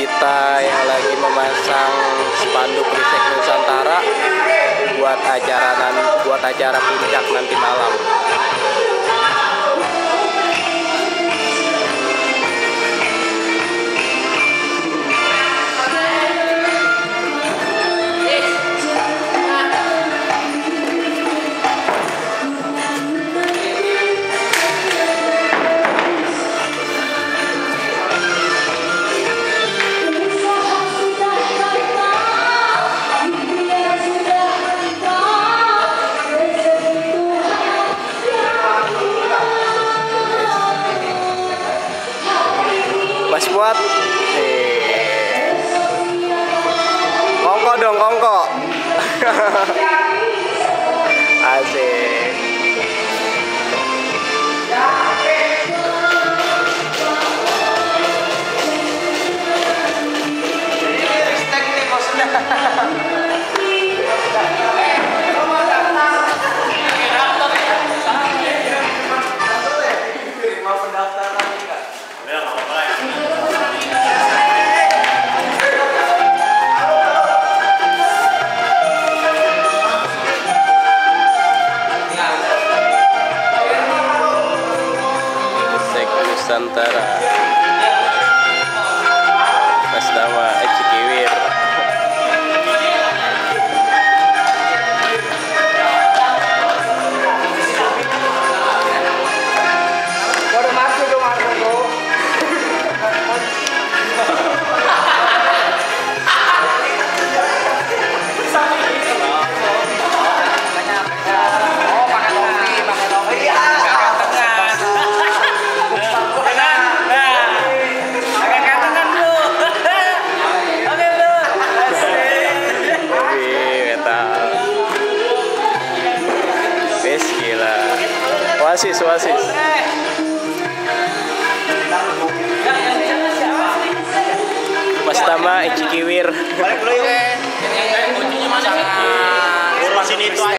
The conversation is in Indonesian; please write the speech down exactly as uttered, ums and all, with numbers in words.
kita yang lagi memasang spanduk Ristek Nusantara buat acara nanti, buat acara puncak nanti malam. Mas Fuad, eh. Kongko dong, kongko. Asik. Ristek nih maksudnya. Nusantara atas nama Cikiwir. Baru masuk dong, masuk dong. Wasis, wasis. Mas Tama Cikiwir. Balik dulu yuk. Ini kuncinya mana? Urusin itu aja.